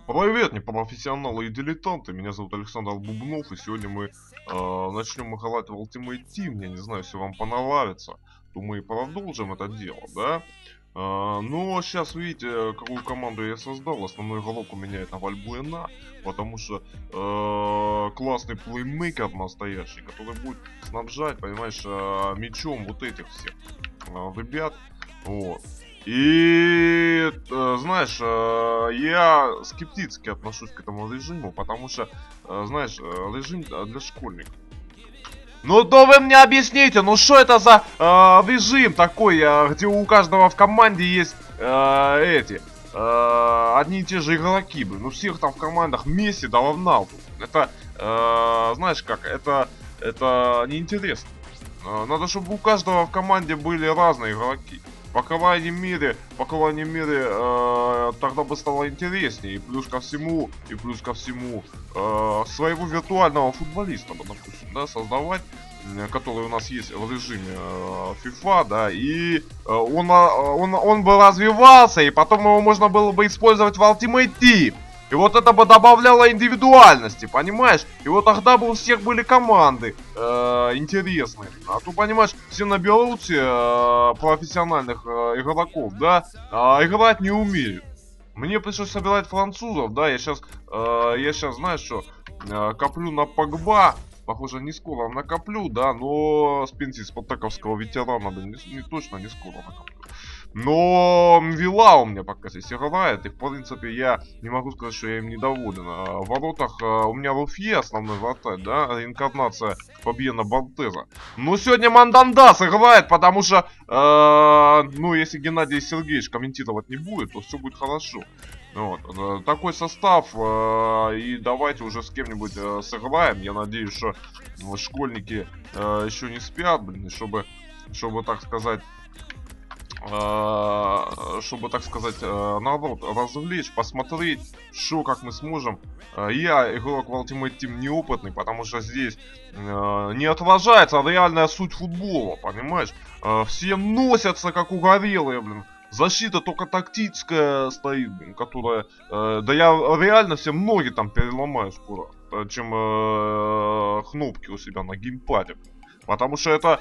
Привет, непрофессионалы и дилетанты, меня зовут Александр Бубнов, и сегодня мы начнем играть в Ultimate Team. Я не знаю, если вам понравится, то мы продолжим это дело, да? Но сейчас видите, какую команду я создал. Основной игрок у меня это Вальбуэна, потому что классный плеймейкер настоящий, который будет снабжать, понимаешь, мячом вот этих всех ребят, вот. И, знаешь, я скептически отношусь к этому режиму, потому что, знаешь, режим для школьников. Ну то вы мне объясните, ну что это за режим такой, где у каждого в команде есть одни и те же игроки, блин. У всех там в командах Месси да Роналду. Это, знаешь как, это неинтересно. Надо, чтобы у каждого в команде были разные игроки. По крайней мере, тогда бы стало интереснее. И плюс ко всему, своего виртуального футболиста, допустим, да, создавать, который у нас есть в режиме FIFA, да, и он бы развивался, и потом его можно было бы использовать в Ultimate Team. И вот это бы добавляло индивидуальности, понимаешь? И вот тогда бы у всех были команды интересные. А то, понимаешь, все наберут профессиональных игроков, да, играть не умеют. Мне пришлось собирать французов, да, я сейчас, знаешь что, коплю на Погба. Похоже, не скоро накоплю, да, но с пенсии спартаковского ветерана, да, точно не скоро накоплю. Но Вила у меня пока здесь играет, и в принципе я не могу сказать, что я им недоволен. В воротах у меня Руфье, основной вратарь, да, реинкарнация Фабьена Бортеза. Но сегодня Мандандас играет, потому что, ну, если Геннадий Сергеевич комментировать не будет, то все будет хорошо. Вот, такой состав, и давайте уже с кем-нибудь сыграем. Я надеюсь, что школьники еще не спят, блин, чтобы так сказать, народ развлечь, посмотреть, что как мы сможем. Я игрок в Ultimate Team неопытный, потому что здесь не отражается реальная суть футбола, понимаешь? Все носятся как угорелые, блин. Защита только тактическая стоит, блин, которая... да я реально всем ноги там переломаю скоро, чем кнопки у себя на геймпаде. Потому что это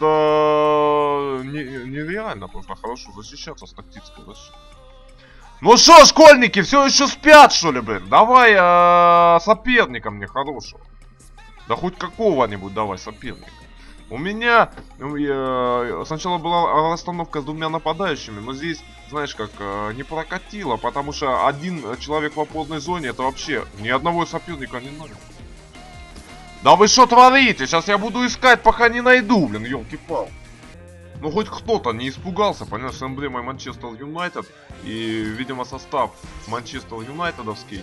нереально просто хорошо защищаться с тактической защитой. Ну что, школьники, все еще спят, что ли, блин? Давай соперника мне хорошего. Да хоть какого-нибудь давай соперника. У меня сначала была расстановка с двумя нападающими, но здесь, знаешь как, не прокатило, потому что один человек в опорной зоне, это вообще ни одного соперника не надо. Да вы что творите? Сейчас я буду искать, пока не найду, блин, ёлки-пал. Ну хоть кто-то не испугался, понимаешь, с эмблемой Манчестер Юнайтед. И, видимо, состав Манчестер Юнайтедовский.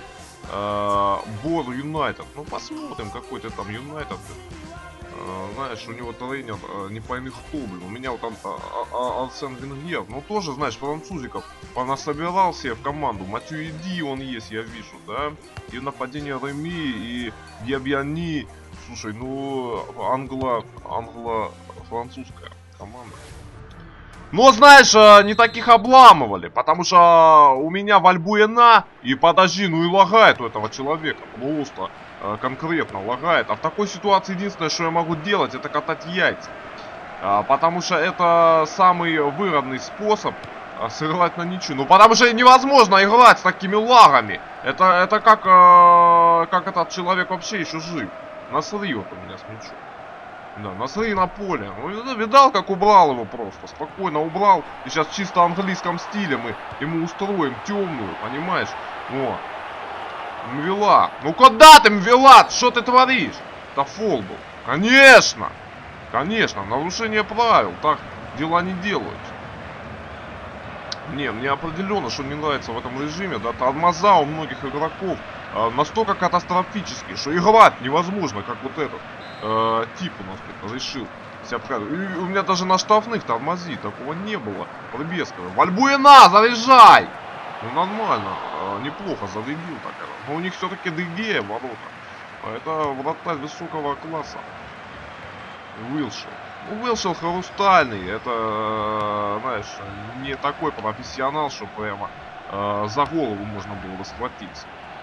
Бор Юнайтед. Ну посмотрим, какой ты там Юнайтед. Знаешь, у него тренер не пойми кто, блин. У меня вот там Арсен Венгер. Ну тоже, знаешь, французиков понасобирал себе в команду. Матью Иди он есть, я вижу, да. И нападение Реми, и Диабьяни. Слушай, ну англо-французская команда. Но, знаешь, не таких обламывали, потому что у меня Вальбуэна, и подожди, ну и лагает у этого человека, просто конкретно лагает. А в такой ситуации единственное, что я могу делать, это катать яйца. Потому что это самый выгодный способ сыграть на ничью. Ну потому что невозможно играть с такими лагами. Это как этот человек вообще еще жив. Насри вот у меня с мячом. Да, насри на поле. Ну, видал, как убрал его просто. Спокойно убрал. И сейчас в чисто английском стиле мы ему устроим темную, понимаешь? Вот. Мвила. Ну куда ты, Мвила? Что ты творишь? Это фол был. Конечно. Конечно, нарушение правил. Так дела не делаются. Не, мне определенно, что не нравится в этом режиме, да, тормоза у многих игроков настолько катастрофические, что играть невозможно, как вот этот тип у нас тут решил себя показывать. И у меня даже на штрафных тормозит, такого не было. Прибеского. Вальбуэна, заряжай! Ну нормально, неплохо зарядил так. Но у них все-таки Дегея в воротах. Это вратарь высокого класса. Уилшел. Ну, Уилшел хрустальный, это, знаешь, не такой профессионал, что прямо за голову можно было бы схватиться.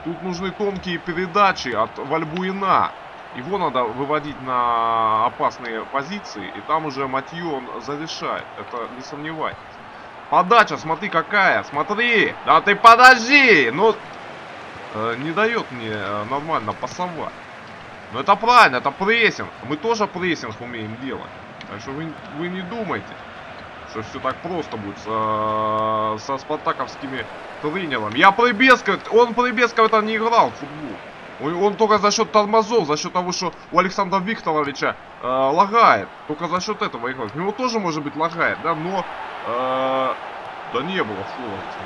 Тут нужны тонкие передачи от Вальбуена. Его надо выводить на опасные позиции, и там уже Матью он зарешает. Это не сомневайтесь. Подача, смотри какая, смотри. Да ты подожди, ну не дает мне нормально пасовать. Но это правильно, это прессинг. Мы тоже прессинг умеем делать. Так что вы не думайте, что все так просто будет со спартаковскими тренерами. Он при Бескове не играл в футбол. Он только за счет тормозов, за счет того, что у Александра Викторовича лагает. Только за счет этого играет. У него тоже, может быть, лагает, да, но да не было сложности.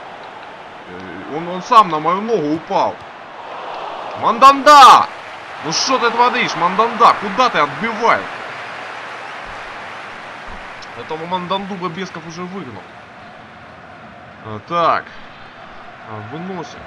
Он сам на мою ногу упал. Манданда! Ну что ты творишь, Манданда? Куда ты отбиваешь? Этого Манданду бы Бесков уже выгнал. Так. Выносим.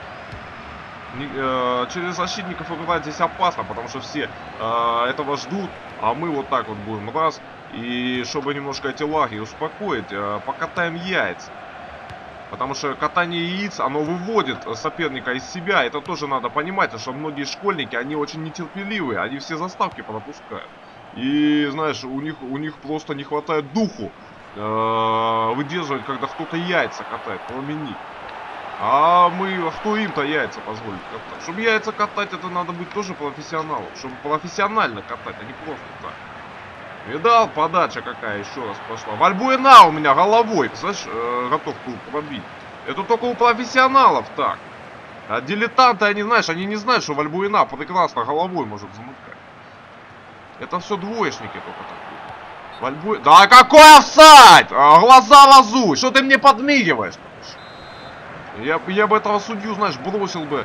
Через защитников играть здесь опасно, потому что все этого ждут. А мы вот так вот будем раз. И чтобы немножко эти лаги успокоить, покатаем яйца. Потому что катание яиц, оно выводит соперника из себя. Это тоже надо понимать, что многие школьники, они очень нетерпеливые. Они все заставки пропускают. И, знаешь, у них просто не хватает духу выдерживать, когда кто-то яйца катает, кроме них. А кто им-то яйца позволит катать? Чтобы яйца катать, это надо быть тоже профессионалом. Чтобы профессионально катать, а не просто так. Видал, подача какая еще раз пошла. Вальбуена у меня головой, знаешь, готов был пробить. Это только у профессионалов так. А дилетанты, они не знают, что Вальбуена прекрасно головой может замыкать. Это все двоечники только такие. Да какой офсайд! Глаза разуй! Что ты мне подмигиваешь? Я бы этого судью, знаешь, бросил бы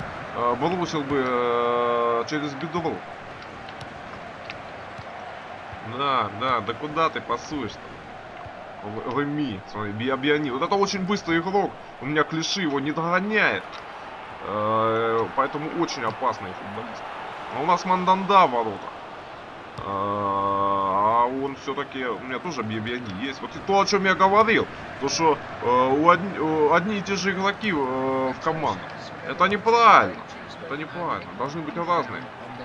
через бедро. Да куда ты пасуешь-то? Реми, смотри, Биабиани. Вот это очень быстрый игрок. У меня Клиши его не догоняет. Поэтому очень опасный футболист. Но у нас Манданда в воротах. А он все-таки, у меня тоже Биабиани есть. Вот и то, о чем я говорил. То, что одни и те же игроки в командах. Это неправильно. Это неправильно. Должны быть разные.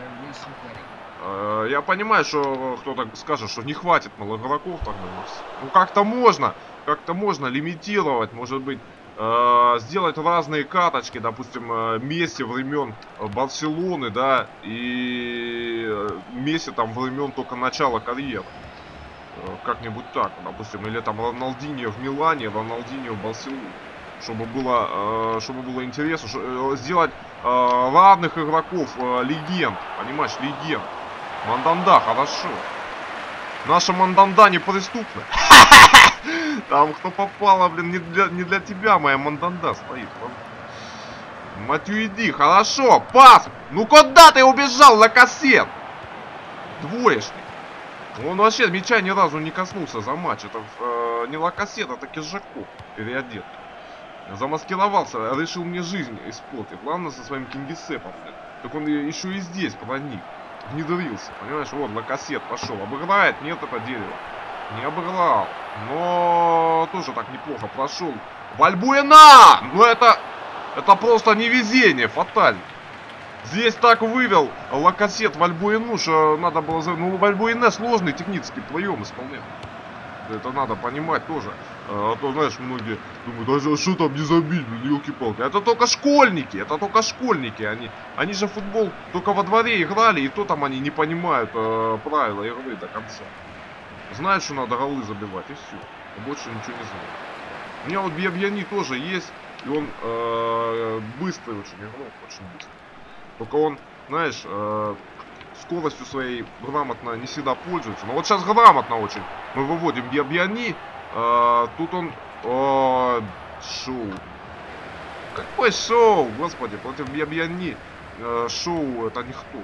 Я понимаю, что кто-то скажет, что не хватит малых игроков тогда у нас. Ну как-то можно лимитировать, может быть, сделать разные каточки, допустим, Месси времен Барселоны, да, и Месси там времен только начала карьеры. Как-нибудь так, допустим, или там Роналдиньо в Милане, Роналдиньо в Барселоне. Чтобы было интересно, сделать равных игроков, легенд, понимаешь, легенд. Манданда, хорошо. Наша Манданда неприступна. Там кто попало, блин, не для тебя моя Манданда стоит. Матюиди, хорошо, пас. Ну куда ты убежал, Лакасет? Двоечник. Он вообще мяча ни разу не коснулся за матч. Это не Лакасет, это Киржаков переодет. Замаскировался, решил мне жизнь испортить. Главное со своим Кингисеппом. Так он еще и здесь проник. Внедрился, понимаешь, вот Лакасет пошел. Обыграет? Нет, это дерево. Не обыграл. Но тоже так неплохо прошел. Вальбуена! Ну это просто невезение, фатально. Здесь так вывел Лакасет Вальбуену, что надо было... Ну, Вальбуене сложный технический прием исполняет. Это надо понимать тоже. А то, знаешь, многие думают, а что там не забить, елки-палки. Это только школьники, Они же футбол только во дворе играли, и то там они не понимают правила игры до конца. Знают, что надо голы забивать, и все. Больше ничего не знают. У меня вот Биабиани тоже есть, и он быстрый очень игрок, очень быстрый. Только он, знаешь, скоростью своей грамотно не всегда пользуется. Но вот сейчас грамотно очень мы выводим Биабиани. Тут он... шоу. Какое шоу? Господи, против Биабиани. Шоу это никто.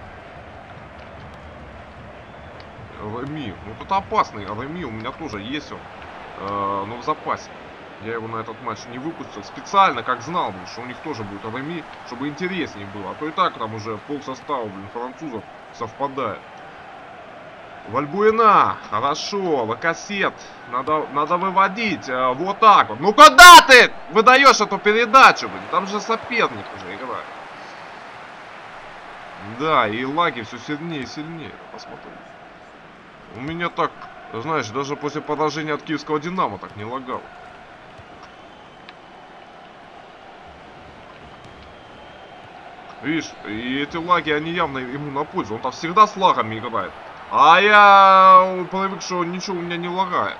Реми. Ну тут опасный. Реми у меня тоже есть он. Но в запасе. Я его на этот матч не выпустил. Специально, как знал, что у них тоже будет Реми, чтобы интереснее было. А то и так там уже пол состава, блин, французов совпадает. Вальбуена. Хорошо. Лакасет. Надо выводить. Вот так вот. Ну куда ты выдаешь эту передачу, блин? Там же соперник уже играет. Да, и лаги все сильнее и сильнее. Посмотрим. У меня так, знаешь, даже после поражения от киевского Динамо так не лагало. Видишь, и эти лаги, они явно ему на пользу. Он там всегда с лагами играет. А я привык, что ничего у меня не лагает.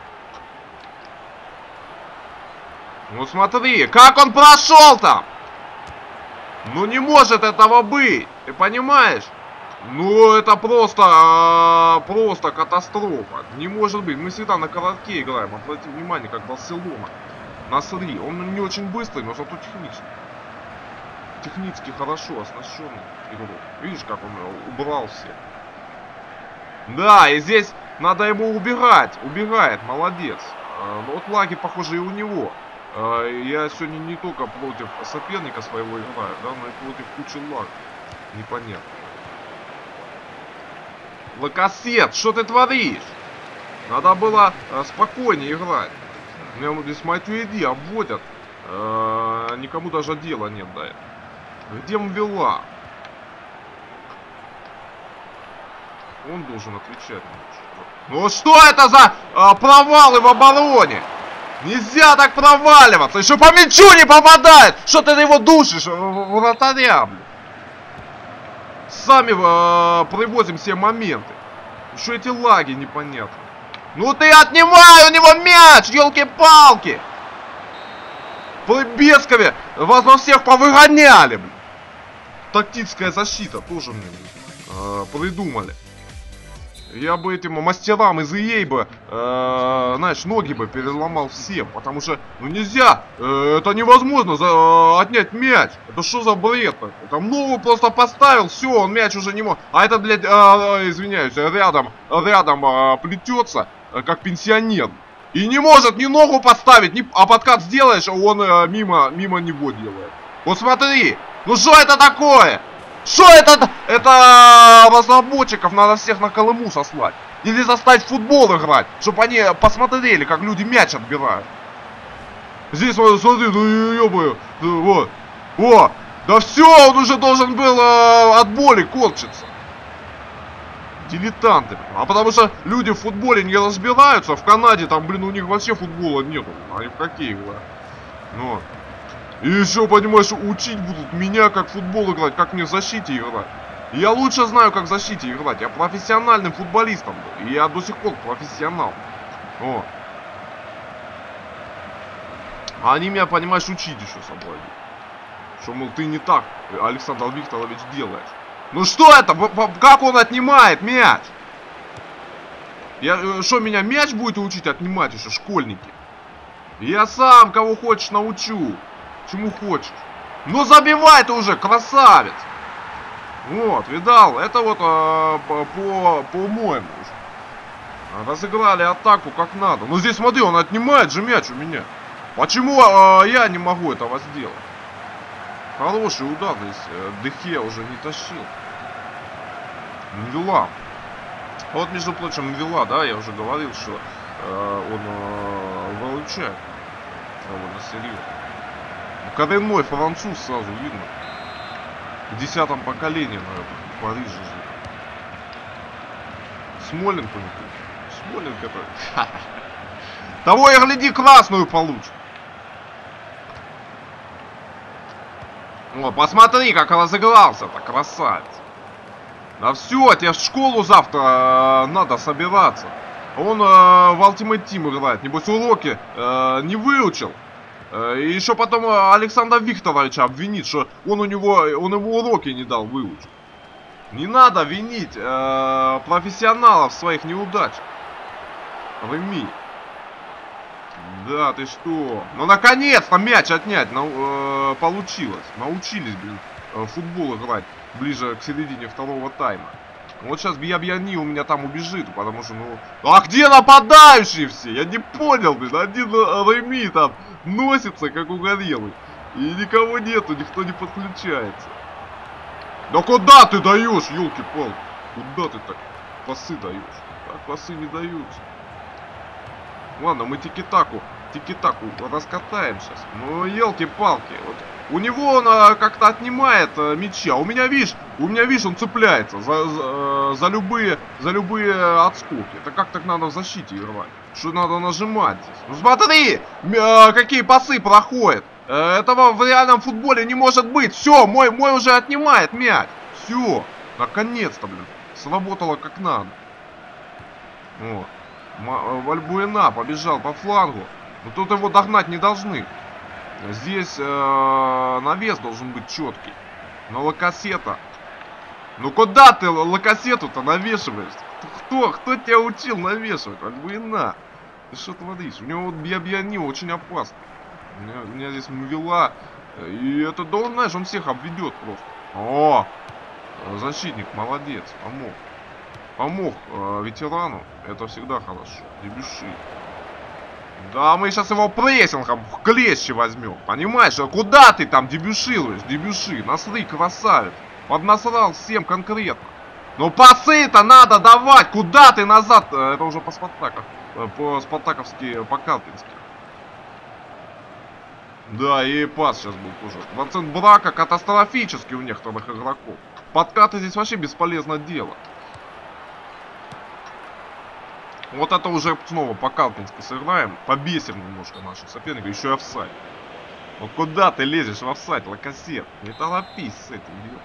Ну смотри, как он прошел там! Ну не может этого быть, ты понимаешь? Ну это просто катастрофа. Не может быть, мы всегда на коротке играем. Обратите внимание, как Барселона. Насри, он не очень быстрый, но зато технически хорошо оснащенный игрок. Видишь, как он убрал все. Да, и здесь надо ему убирать. Убирает, молодец. Вот лаги, похоже, и у него. Я сегодня не только против соперника своего играю, да, но и против кучи лагов. Непонятно. Лакасет, что ты творишь? Надо было спокойнее играть. Меня здесь Матюэди обводят. Никому даже дела нет до этого. Где Мвила? Он должен отвечать. Ну что это за провалы в обороне? Нельзя так проваливаться. Еще по мячу не попадает. Что ты его душишь, вратаря, блин? Сами привозим все моменты. Еще эти лаги непонятны. Ну ты отнимай у него мяч, елки-палки. При Бескове вас во всех повыгоняли, блин. Тактическая защита тоже мне придумали. Я бы этим мастерам из EA бы, знаешь, ноги бы переломал всем. Потому что, ну нельзя, это невозможно отнять мяч. Это что за бред такой? Там ногу просто поставил, все, он мяч уже не может. А это, блядь, извиняюсь, рядом плетется, как пенсионер. И не может ни ногу поставить, а подкат сделаешь, он мимо него делает. Вот смотри, ну что это такое? Что это? Это разработчиков надо всех на Колыму сослать. Или заставить в футбол играть, чтобы они посмотрели, как люди мяч отбирают. Здесь, смотри, ну ё-моё, вот. О, да все, он уже должен был от боли корчиться. Дилетанты. А потому что люди в футболе не разбираются. В Канаде там, блин, у них вообще футбола нету. Они в хоккей играют. Ну. И еще, понимаешь, учить будут меня, как в футбол играть, как мне в защите играть. Я лучше знаю, как в защите играть. Я профессиональным футболистом был. И я до сих пор профессионал. О. А они меня, понимаешь, учить еще собой. Что, мол, ты не так, Александр Викторович, делаешь. Ну что это? Как он отнимает мяч? Что, меня мяч будете учить отнимать еще, школьники? Я сам кого хочешь научу. Чему хочешь. Ну забивай ты уже, красавец. Вот, видал? Это вот по-моему уже. Разыграли атаку как надо. Ну здесь смотри, он отнимает же мяч у меня. Почему я не могу этого сделать? Хороший удар здесь. Дехе уже не тащил. Мвила. Вот, между прочим, Мвила, да, я уже говорил, что он выручает довольно серьезно. Коренной француз сразу видно. В 10-м поколении, наверное, в Париже живет. Смоленко не помню. Смоленко это... Того и гляди, красную получит. О, посмотри, как разыгрался-то, красавец. Да все, тебе в школу завтра надо собираться. Он в Ultimate Team играет. Небось уроки не выучил. И еще потом Александра Викторовича обвинит, что он его уроки не дал выучить. Не надо винить профессионалов в своих неудачах. Реми. Да, ты что? Ну наконец-то мяч отнять получилось. Научились, блин, в футбол играть ближе к середине второго тайма. Вот сейчас Бьябьяни у меня там убежит, потому что, ну... А где нападающие все? Я не понял, блин. Один Реми там носится, как угорелый. И никого нету, никто не подключается. Да куда ты даешь, елки-палки? Куда ты так пасы даешь? Так пасы не даются. Ладно, мы тики-таку раскатаем сейчас. Ну, елки-палки. Вот. У него он как-то отнимает мячи, а у меня, видишь, он цепляется за любые отскоки. Это как так надо в защите играть? Что надо нажимать здесь? Ну смотри, какие пасы проходят. Этого в реальном футболе не может быть. Все, мой уже отнимает мяч. Все, наконец-то, блин, сработало как надо. Вот. Вальбуэна побежал по флангу. Но тут его догнать не должны. Здесь навес должен быть четкий. Но Лакасета. Ну куда ты Лакасету-то навешиваешь? Кто тебя учил навешивать? Вальбуэна. Ты что творишь? У него вот Биабиани очень опасно. У меня здесь Мувила. И это, да он, знаешь, он всех обведет просто. О! Защитник молодец, помог ветерану, это всегда хорошо. Дебюши. Да, мы сейчас его прессингом в клещи возьмем. Понимаешь, куда ты там дебюшируешь? Дебюши, насры, красавец. Поднасрал всем конкретно. Но пасы-то надо давать. Куда ты назад? Это уже по спартаковски, по картински. Да, и пас сейчас был тоже. Процент брака катастрофический у некоторых игроков. Подкаты здесь вообще бесполезно дело. Вот это уже снова по-калпински сыграем. Побесим немножко наших соперников. Еще и офсайд. Ну куда ты лезешь в офсайд, Лакасет? Не торопись с этим, делом.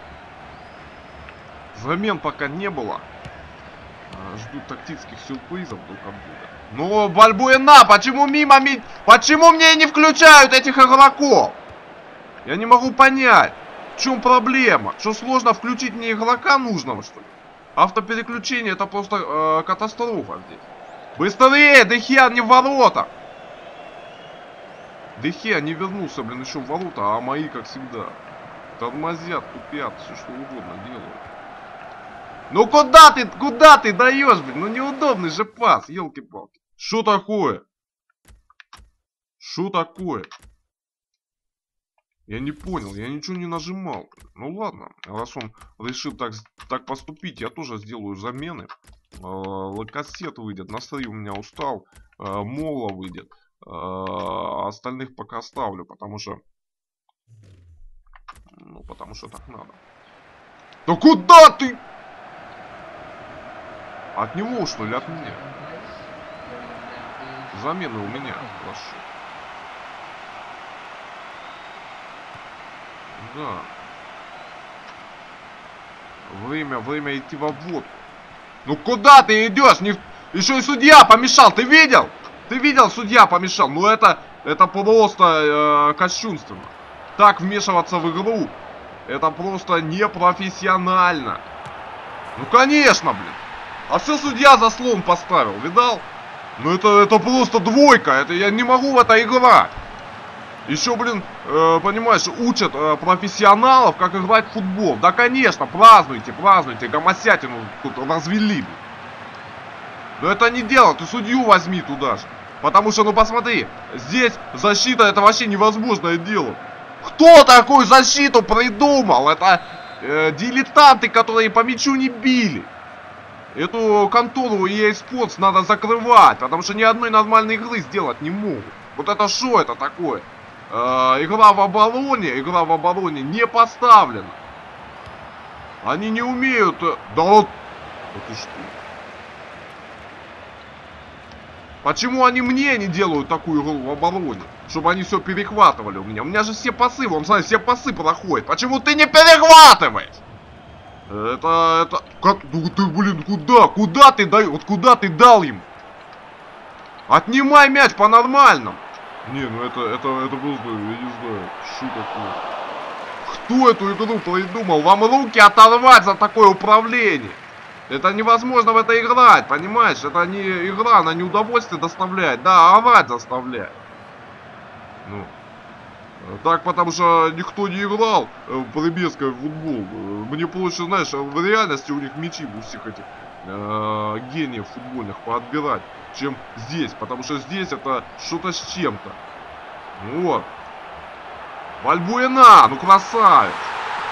Замен пока не было. Ждут тактических сюрпризов друг от друга. Ну, Вальбуэна, почему мимо меня? Почему мне не включают этих игроков? Я не могу понять. В чем проблема? Что сложно включить мне игрока нужного, что ли? Автопереключение это просто катастрофа здесь. Быстрее! Дехеа не в ворота! Дехеа не вернулся, блин, еще в ворота, а мои, как всегда, тормозят, тупят, все что угодно делают. Ну куда ты даешь, блин? Ну неудобный же пас, елки-палки. Что такое? Что такое? Я не понял, я ничего не нажимал. Ну ладно, раз он решил так поступить, я тоже сделаю замены. Лакасет выйдет, Насри у меня устал, Мола выйдет. Остальных пока оставлю, потому что... Ну, потому что так надо. Да куда ты? От него, что ли, от меня? Замены у меня, прошу. Да. Время идти в обводку. Ну куда ты идешь? Еще и судья помешал, ты видел? Ты видел, судья помешал. Ну это просто кощунственно. Так вмешиваться в игру, это просто непрофессионально. Ну конечно, блин. А все судья заслон поставил, видал? Ну это просто двойка, это я не могу в это играть. Еще, блин, понимаешь, учат профессионалов, как играть в футбол. Да, конечно, празднуйте, гомосятину тут развели, блин. Но это не дело, ты судью возьми туда же. Потому что, ну посмотри, здесь защита это вообще невозможное дело. Кто такую защиту придумал? Это дилетанты, которые по мячу не били. Эту контору EA Sports надо закрывать, потому что ни одной нормальной игры сделать не могут. Вот это что это такое? Игра в обороне не поставлена. Они не умеют... Да вот... Вот и что? Почему они мне не делают такую игру в обороне? Чтобы они все перехватывали у меня. У меня же все пасы, вон, смотри, все пасы проходят. Почему ты не перехватываешь? Это... Как... Ну ты, блин, куда? Куда ты дай... Вот куда ты дал им? Отнимай мяч по-нормальному. Не, ну это просто, я не знаю, что такое. Кто эту игру придумал? Вам руки оторвать за такое управление. Это невозможно в это играть, понимаешь? Это не игра, она не удовольствие доставляет. Да, орать заставляет. Ну. Так, потому что никто не играл в Прибежской в футбол. Мне проще, знаешь, в реальности у них мячи у всех этих гениев футбольных поотбирать, чем здесь. Потому что здесь это что-то с чем-то. Вот. Вальбуэна, ну красавец.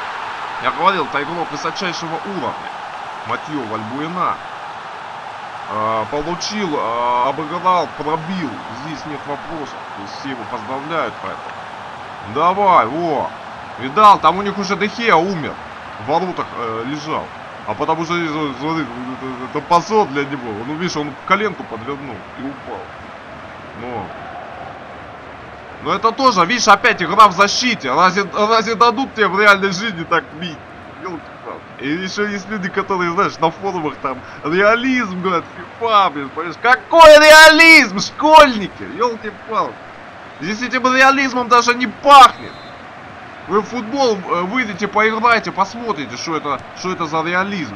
Я говорил, это игрок высочайшего уровня. Матьё Вальбуэна. получил, обыграл, пробил. Здесь нет вопросов. Здесь все его поздравляют поэтому. Давай, во. Видал, там у них уже Дехея умер. В воротах лежал. А потому что, смотри, это позор для него. Ну, видишь, он коленку подвернул и упал. Но это тоже, видишь, опять игра в защите. Разве дадут тебе в реальной жизни так бить? И еще есть люди, которые, знаешь, на форумах там реализм, говорят, фифа, блин, понимаешь? Какой реализм, школьники? Ёлки-палки. Здесь этим реализмом даже не пахнет. Вы в футбол выйдете, поиграйте, посмотрите, что это за реализм.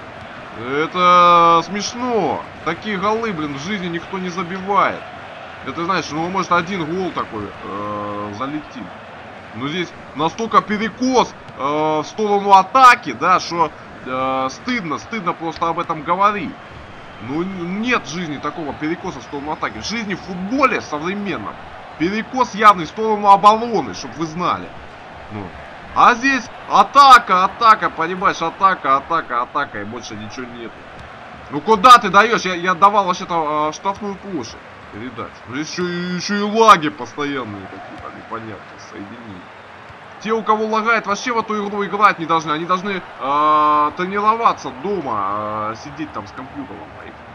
Это смешно. Такие голы, блин, в жизни никто не забивает. Это, знаешь, ну, может, один гол такой залетит. Но здесь настолько перекос в сторону атаки, да, что стыдно просто об этом говорить. Ну, нет в жизни такого перекоса в сторону атаки. В жизни в футболе современном перекос явный в сторону обороны, чтобы вы знали. Ну. А здесь атака, понимаешь, атака, и больше ничего нет. Ну куда ты даешь? Я давал вообще-то штрафную площадь передать. Здесь еще и лаги постоянные какие-то непонятные соединения. Те, у кого лагает, вообще в эту игру играть не должны. Они должны тренироваться дома, сидеть там с компьютером.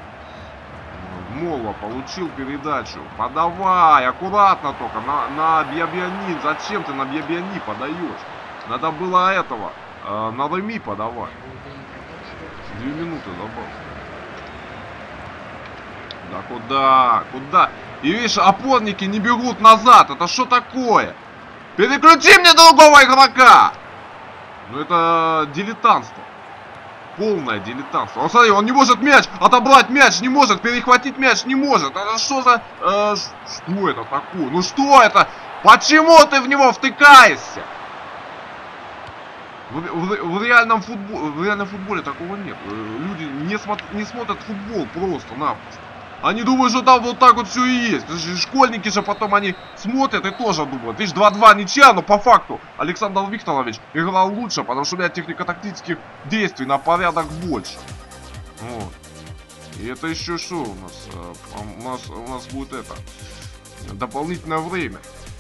Молва получил передачу. Подавай, аккуратно только. На Бьябиани. Зачем ты на Бьябиани подаешь? Надо было этого. На Реми подавать. 2 минуты забыл. Да куда? Куда? И видишь, опорники не бегут назад. Это что такое? Переключи мне другого игрока! Ну это дилетантство. Полное дилетантство. Он, смотри, он не может мяч отобрать, мяч не может, перехватить мяч не может. Это что за... что это такое? Ну что это? Почему ты в него втыкаешься? В реальном футболе такого нет. Люди не смотрят футбол просто-напросто. Они думают, что там вот так вот все и есть. Школьники же потом они смотрят и тоже думают. Видишь, 2-2 ничья, но по факту Александр Викторович играл лучше, потому что у меня технико-тактических действий на порядок больше. Вот. И это еще что у нас? У нас будет это. Дополнительное время.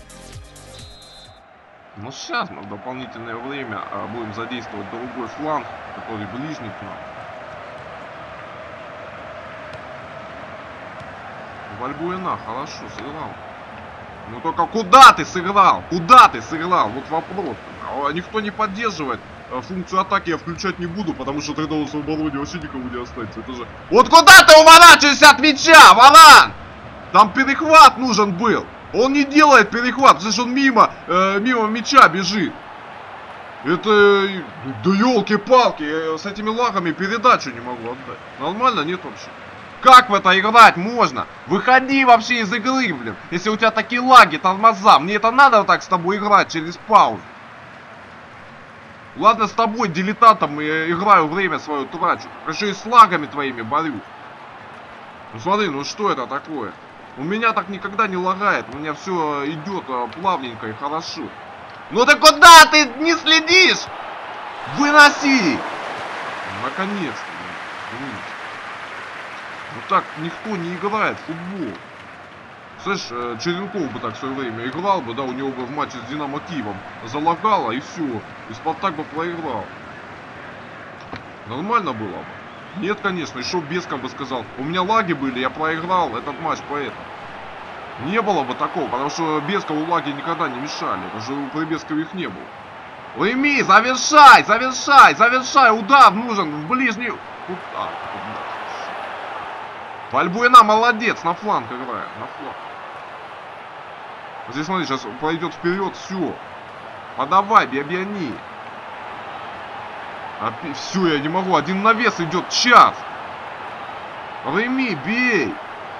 Ну сейчас мы в дополнительное время будем задействовать другой фланг, который ближний к нам. Вальбуэна хорошо сыграл. Ну только куда ты сыграл? Куда ты сыграл? Вот вопрос. Никто не поддерживает функцию атаки, я включать не буду, потому что тогда у свободы вообще никого не останется. Это же... Вот куда ты уворачиваешься от мяча, Валан? Там перехват нужен был. Он не делает перехват, потому что он мимо мяча бежит. Это... Да елки-палки, я с этими лагами передачу не могу отдать. Нормально? Нет вообще. Как в это играть можно? Выходи вообще из игры, блин. Если у тебя такие лаги, тормоза. Мне это надо вот так с тобой играть через паузу. Ладно, с тобой, дилетантом, я играю, время свое трачу. Еще и с лагами твоими борюсь. Ну смотри, ну что это такое? У меня так никогда не лагает. У меня все идет плавненько и хорошо. Ну ты куда ты не следишь? Выноси! Наконец-то. Ну так никто не играет в футбол. Слышь, Черенков бы так в свое время играл бы, да, у него бы в матче с Динамо Киевом залагало и все. И Спартак бы проиграл. Нормально было бы. Нет, конечно, еще Беском бы сказал, у меня лаги были, я проиграл этот матч поэтому. Не было бы такого, потому что Бескову лаги никогда не мешали. Даже при Бескове их не было. Реми, завершай, удар нужен в ближний... Куда? Вальбуэна молодец, на фланг играет, на фланг. Вот здесь смотри, сейчас пойдет вперед, все. Подавай, Бьябиани. Все, я не могу, один навес идет, час. Реми, бей.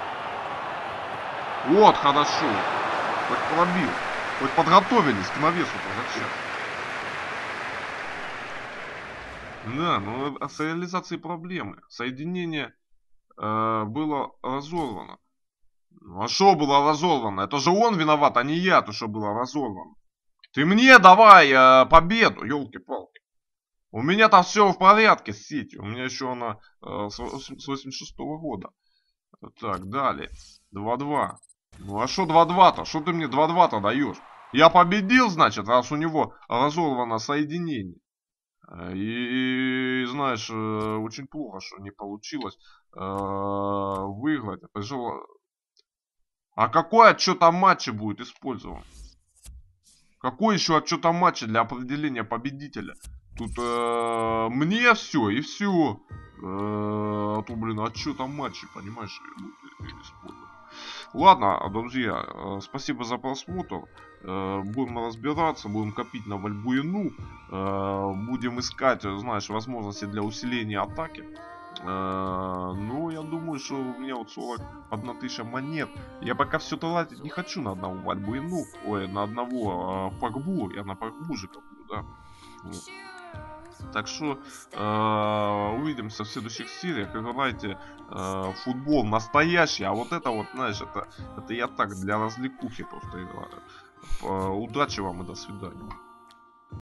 Вот, хорошо. Хоть пробил. Хоть подготовились к навесу-то зачем. Да, ну с реализацией проблемы. Соединение было разорвано. Ну а что было разорвано? Это же он виноват, а не я, то что было разорвано. Ты мне давай победу, елки-палки. У меня там все в порядке с сетью. У меня еще она с 86-го года. Так, далее. 2-2. Ну а что 2-2-то? Что ты мне 2-2-то даешь? Я победил, значит, раз у него разорвано соединение. И знаешь, очень плохо, что не получилось выиграть. А какой отчет о матче будет использован? Какой еще отчет о матче для определения победителя? Тут мне все и все. А то, блин, отчет о матче, понимаешь, будет использован. Ладно, друзья, спасибо за просмотр. Будем разбираться, будем копить на Вальбуину. Будем искать, знаешь, возможности для усиления атаки. Ну, я думаю, что у меня вот 41 тысяча монет. Я пока все тратить не хочу на одного Вальбуину. Ой, на одного Погбу. Я на Погбу же коплю, да. Вот. Так что увидимся в следующих сериях. Играйте футбол настоящий. А вот это вот, знаешь, это я так для развлекухи просто играю. Удачи вам и до свидания.